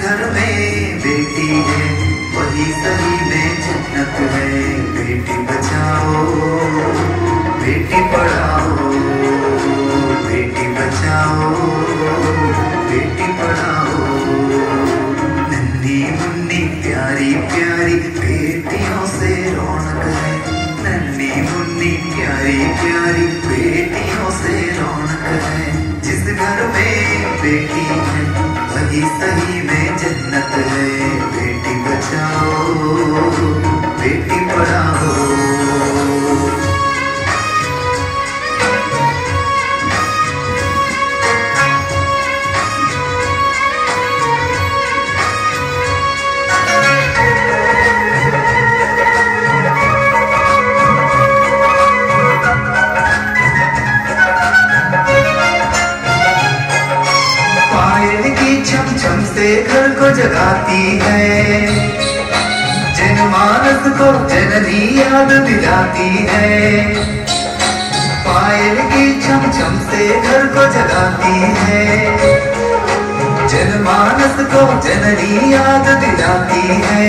घर में बेटी है वही सही में जन्नत है। बेटी बचाओ बेटी पढ़ाओ, बेटी बचाओ बेटी पढ़ाओ। नन्ही मुन्नी प्यारी प्यारी बेटियों से रौनक है। नन्ही मुन्नी प्यारी प्यारी बेटियों से रौनक है। जिस घर में बेटी है वही सही में जन्नत है। बेटी बचाओ बेटी पढ़ाओ। छम छम से घर को जगाती है, जनमानस को जननी याद दिलाती है। पायल की छम छम से घर को जगाती है, जनमानस को जननी याद दिलाती है।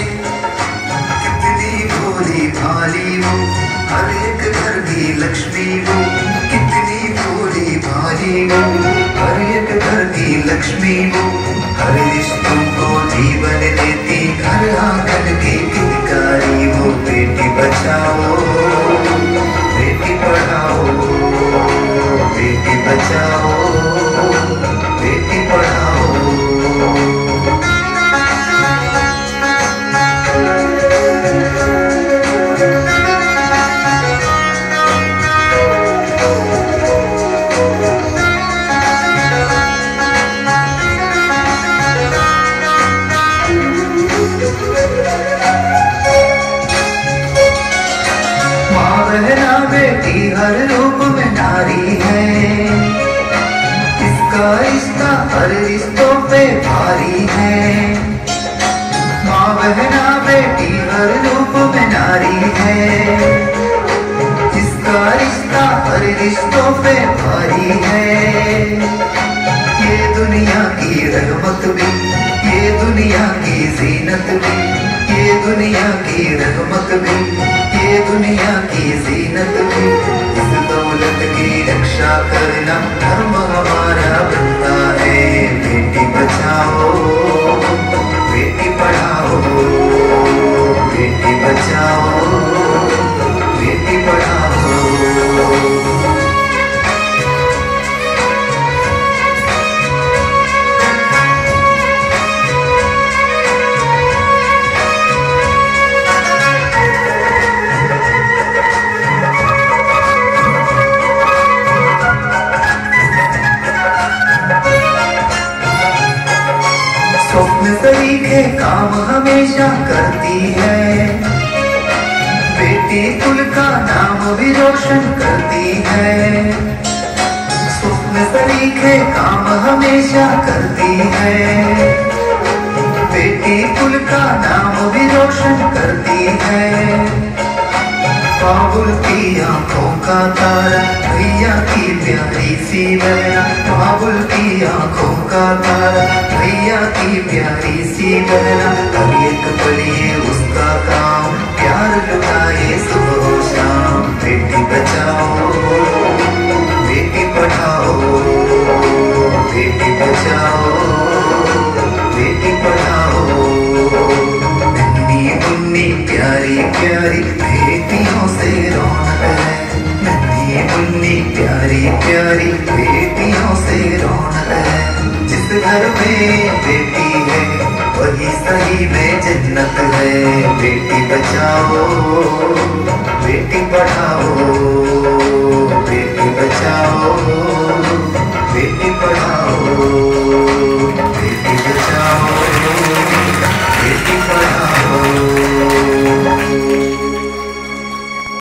कितनी भोली भाली वो, हर एक घर की लक्ष्मी वो। कितनी भोली भाली वो, हर एक घर की लक्ष्मी वो। हर रिश्तों को जीवन देती, घर आंगन की किलकारी वो। बेटी बचाओ बेटी पढ़ाओ, बेटी बचाओ बेटी पढ़ाओ। बहना बेटी हर रूप में नारी है, इसका रिश्ता हर रिश्तों पे भारी है। माँ बहना बेटी हर रूप में नारी है, इसका रिश्ता हर रिश्तों पे भारी है। ये दुनिया की रहमत भी, ये दुनिया की जीनत भी, ये दुनिया की रहमत भी, ये दुनिया की जीनत भी। इस दौलत की रक्षा करना धर्म हमारा बनता है। बेटी बचाओ बेटी पढ़ाओ, बेटी बचाओ बेटी पढ़ाओ। स्वप्न तरीके काम हमेशा करती है, बेटी कुल का नाम भी रोशन करती है। स्वप्न तरीके काम हमेशा करती है, बेटी कुल का नाम भी रोशन करती है। बाबुल की आंखों का तारा भैया की प्यारी सी बहना। बाबुल की आंखों का तारा भैया की प्यारी सी बहना। हर एक पल ये उसका काम, प्यार लुटाए सुबह शाम। बेटी बचाओ बेटी पढ़ाओ, बेटी बचाओ बेटी पढ़ाओ। नन्ही मुन्नी प्यारी प्यारी बेटियों से रौनक है। नन्ही मुन्नी प्यारी प्यारी बेटियों से रौनक है। जिस घर में बेटी है वही सही में जन्नत है। बेटी बचाओ बेटी पढ़ाओ, बेटी बचाओ बेटी पढ़ाओ।